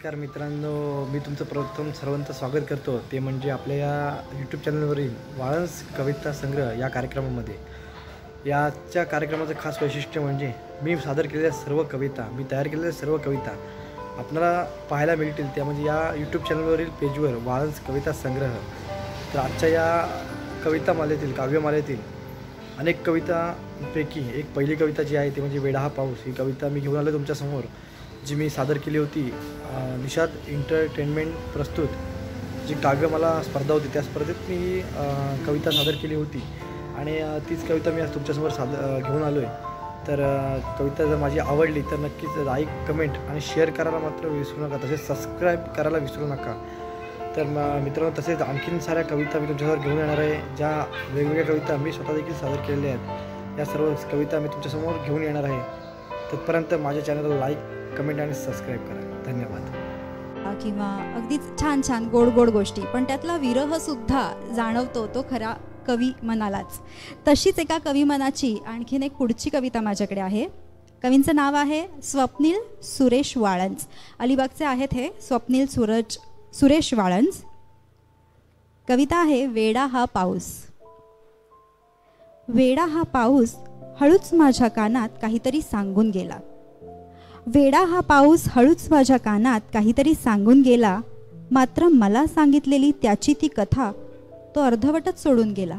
नमस्कार मित्रांनो, मी तुमचं प्रथम सर्वांचं स्वागत करतो ते म्हणजे आपल्या या यूट्यूब चॅनलवरील वाळंस कविता संग्रह या कार्यक्रमामध्ये. याच्या कार्यक्रमाचं खास वैशिष्ट्य म्हणजे मी सादर केलेल्या सर्व कविता, मी तयार केलेल्या सर्व कविता आपल्याला पाहायला मिळतील. त्या म्हणजे या यूट्यूब चॅनलवरील पेजवर वाळंस कविता संग्रह. तर आजच्या या कवितामालेतील काव्यमालेतील अनेक कवितांपैकी एक पहिली कविता जी आहे ती म्हणजे वेडा हा पाऊस. ही कविता मी घेऊन आलो तुमच्यासमोर, जी मी सादर केली होती निषाद एंटरटेनमेंट प्रस्तुत जी काव्यमाला स्पर्धा होती त्या स्पर्धेत मी ही कविता सादर केली होती आणि तीच कविता मी आज तुमच्यासमोर घेऊन आलो आहे. तर कविता जर माझी आवडली तर नक्कीच लाईक, कमेंट आणि शेअर करायला मात्र विसरू नका, तसेच सबस्क्राईब करायला विसरू नका. तर मित्रांनो, तसेच आणखीन साऱ्या कविता मी तुमच्यासमोर घेऊन येणार आहे, ज्या वेगवेगळ्या कविता मी स्वतः देखील सादर केलेल्या आहेत. या सर्व कविता मी तुमच्यासमोर घेऊन येणार आहे. तत्पर्यंत माझ्या चॅनलला लाईक, कमेंट आणि सबस्क्राईब करा. धन्यवाद. किंवा अगदीच छान छान गोड गोड गोष्टी, पण त्यातला विरह सुद्धा जाणवतो तो खरा कवी मनालाच. तशीच एका कवी मनाची आणखीन एक पुढची कविता माझ्याकडे आहे. कवींचं नाव आहे स्वप्नील सुरेश वाळंस. अलिबागचे आहेत हे स्वप्नील सुरेश वाळंस. कविता आहे वेडा हा पाऊस. वेडा हा पाऊस हळूच माझ्या कानात काहीतरी सांगून गेला. वेडा हा पाऊस हळूच माझ्या कानात काहीतरी सांगून गेला, मात्र मला सांगितलेली त्याची ती कथा तो अर्धवटच सोडून गेला.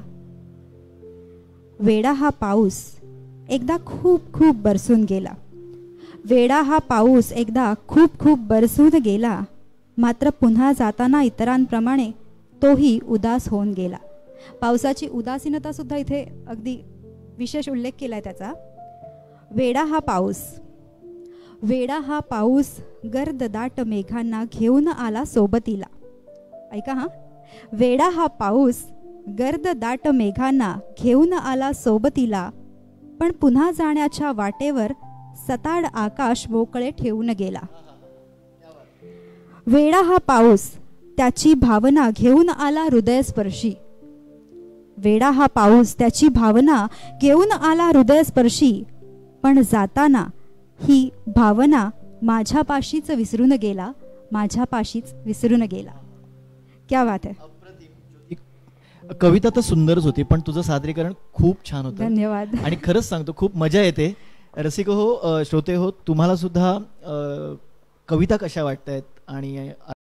वेडा हा पाऊस एकदा खूप खूप बरसून गेला. वेडा हा पाऊस एकदा खूप खूप बरसून गेला, मात्र पुन्हा जाताना इतरांप्रमाणे तोही उदास होऊन गेला. पावसाची उदासीनता सुद्धा इथे अगदी विशेष उल्लेख केला आहे त्याचा. वेडा हा पाऊस. वेडा हा पाऊस गर्द दाट मेघांना घेऊन आला सोबतीला. ऐका हा. वेडा हा पाऊस गर्द दाट मेघांना घेऊन आला सोबतीला, पण पुन्हा जाण्याच्या वाटेवर सताड आकाश मोकळे ठेवून गेला. वेडा हा पाऊस त्याची भावना घेऊन आला हृदयस्पर्शी. वेडा हा पाऊस त्याची भावना घेऊन आला हृदयस्पर्शी, पण जाताना ही भावना माझ्या पाशीच विसरून गेला, माझ्या पाशीच विसरून गेला. क्या बात है. कविता तर सुंदरच होती, पण तुझं सादरीकरण खूप छान होतं. धन्यवाद. आणि खरंच सांगतो खूप मजा येते. रसिक हो, श्रोते हो, तुम्हाला सुद्धा कविता कशा वाटतायत आणि